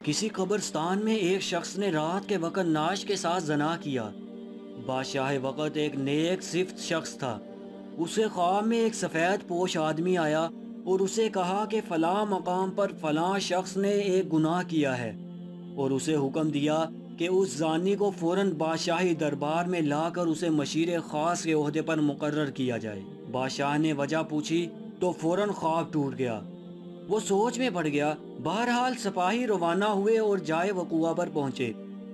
کسی قبرستان میں ایک شخص نے رات کے وقت ناش کے ساتھ زنا کیا۔ بادشاہ وقت ایک نیک صفت شخص تھا۔ اسے خواب میں ایک سفید پوش آدمی آیا اور اسے کہا کہ فلاں مقام پر فلاں شخص نے ایک گناہ کیا ہے، اور اسے حکم دیا کہ اس زانی کو فوراً بادشاہی دربار میں لا کر اسے مشیر خاص کے عہدے پر مقرر کیا جائے۔ بادشاہ نے وجہ پوچھی تو فوراً خواب ٹوٹ گیا۔ وہ سوچ میں پڑ گیا۔ بہرحال سپاہی روانہ ہوئے اور جائے وقوع پر پہنچے۔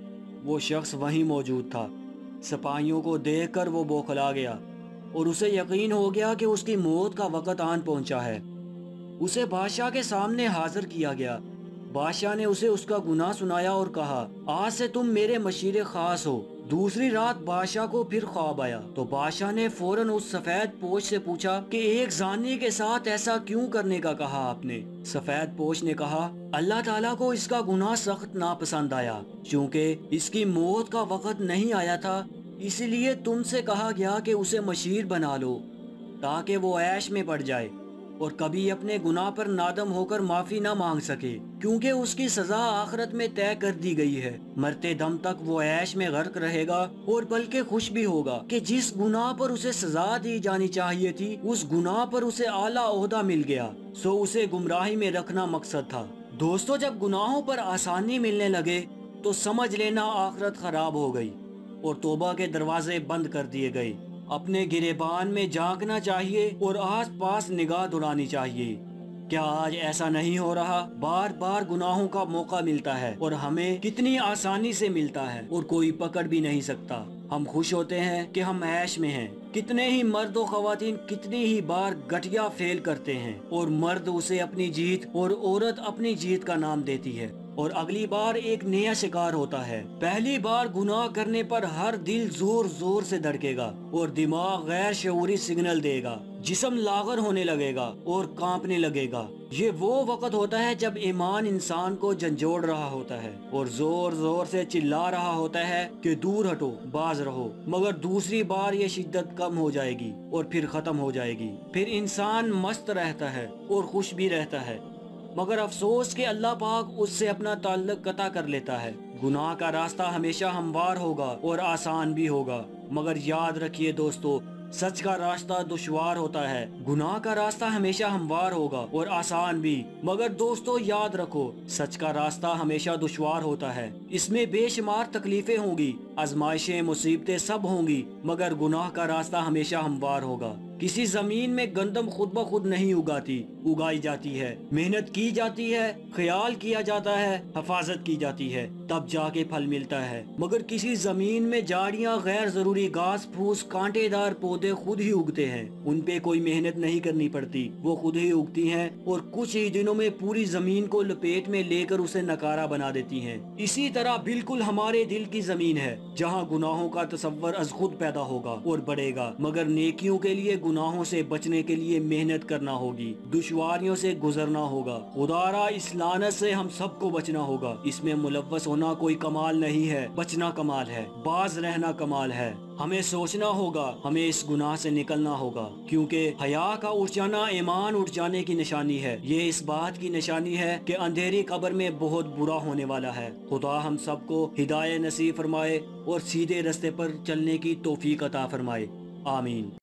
وہ شخص وہیں موجود تھا۔ سپاہیوں کو دیکھ کر وہ بوکھلا گیا اور اسے یقین ہو گیا کہ اس کی موت کا وقت آن پہنچا ہے۔ اسے بادشاہ کے سامنے حاضر کیا گیا۔ بادشاہ نے اسے اس کا گناہ سنایا اور کہا، آج سے تم میرے مشیر خاص ہو۔ دوسری رات بادشاہ کو پھر خواب آیا تو بادشاہ نے فوراً اس سفید پوش سے پوچھا کہ ایک زانی کے ساتھ ایسا کیوں کرنے کا کہا آپ نے؟ سفید پوش نے کہا، اللہ تعالیٰ کو اس کا گناہ سخت ناپسند آیا، چونکہ اس کی موت کا وقت نہیں آیا تھا، اس لیے تم سے کہا گیا کہ اسے مشیر بنا لو تاکہ وہ عیش میں پڑ جائے اور کبھی اپنے گناہ پر نادم ہو کر معافی نہ مانگ سکے، کیونکہ اس کی سزا آخرت میں طے کر دی گئی ہے۔ مرتے دم تک وہ عیش میں غرق رہے گا اور بلکہ خوش بھی ہوگا کہ جس گناہ پر اسے سزا دی جانی چاہیے تھی اس گناہ پر اسے اعلیٰ عہدہ مل گیا، سو اسے گمراہی میں رکھنا مقصد تھا۔ دوستو، جب گناہوں پر آسانی ملنے لگے تو سمجھ لینا آخرت خراب ہو گئی اور توبہ کے دروازے بند کر دیے گئے۔ اپنے گریبان میں جھانکنا چاہیے اور آس پاس نگاہ دوڑانی چاہیے۔ کیا آج ایسا نہیں ہو رہا؟ بار بار گناہوں کا موقع ملتا ہے اور ہمیں کتنی آسانی سے ملتا ہے اور کوئی پکڑ بھی نہیں سکتا۔ ہم خوش ہوتے ہیں کہ ہم عیش میں ہیں۔ کتنے ہی مرد و خواتین کتنی ہی بار گٹھیا فیل کرتے ہیں اور مرد اسے اپنی جیت اور عورت اپنی جیت کا نام دیتی ہے، اور اگلی بار ایک نیا شکار ہوتا ہے۔ پہلی بار گناہ کرنے پر ہر دل زور زور سے دھڑکے گا اور دماغ غیر شعوری سگنل دے گا، جسم لاغر ہونے لگے گا اور کانپنے لگے گا۔ یہ وہ وقت ہوتا ہے جب ایمان انسان کو جھنجھوڑ رہا ہوتا ہے اور زور زور سے چلا رہا ہوتا ہے کہ دور ہٹو، باز رہو، مگر دوسری بار یہ شدت کم ہو جائے گی اور پھر ختم ہو جائے گی۔ پھر انسان مست رہتا ہے اور خوش بھی رہتا ہے، مگر افسوس کہ اللہ پاک اس سے اپنا تعلق قطع کر لیتا ہے۔ گناہ کا راستہ ہمیشہ ہموار ہوگا اور آسان بھی ہوگا، مگر یاد رکھیے دوستو، سچ کا راستہ دشوار ہوتا ہے۔ گناہ کا راستہ ہمیشہ ہموار ہوگا اور آسان بھی، مگر دوستو یاد رکھو، سچ کا راستہ ہمیشہ دشوار ہوتا ہے۔ اس میں بے شمار تکلیفیں ہوں گی، آزمائشیں، مصیبتیں سب ہوں گی، مگر گناہ کا راستہ ہمیشہ ہموار ہوگا۔ کسی زمین میں گندم خود بخود نہیں اگائی جاتی ہے، محنت کی جاتی ہے، خیال کیا جاتا ہے، حفاظت کی جاتی ہے، تب جا کے پھل ملتا ہے۔ مگر کسی زمین میں جاڑیاں، غیر ضروری گھاس پھوس، کانٹے دار پودے خود ہی اگتے ہیں، ان پہ کوئی محنت نہیں کرنی پڑتی، وہ خود ہی اگتی ہیں اور کچھ ہی دنوں میں پوری زمین کو لپیٹ میں لے کر اسے نکارہ بنا دیتی ہیں۔ اسی طرح بالکل ہمارے دل کی زمین ہے، جہاں گناہوں کا تصور از خود پیدا ہوگا اور بڑھے گا، مگر نیکیوں کے لیے گناہوں سے بچنے کے لیے محنت کرنا ہوگی، دشواریوں سے گزرنا ہوگا۔ خدا را اس لعنت سے ہم سب کو بچنا ہوگا۔ اس میں ملوث ہونا کوئی کمال نہیں ہے، بچنا کمال ہے، باز رہنا کمال ہے۔ ہمیں سوچنا ہوگا، ہمیں اس گناہ سے نکلنا ہوگا، کیونکہ حیا کا اٹھ جانا ایمان اٹھ جانے کی نشانی ہے۔ یہ اس بات کی نشانی ہے کہ اندھیری قبر میں بہت برا ہونے والا ہے۔ خدا ہم سب کو ہدایت نصیب فرمائے اور سیدھے رستے پر چلنے کی توفیق عطا فرمائے، آمین۔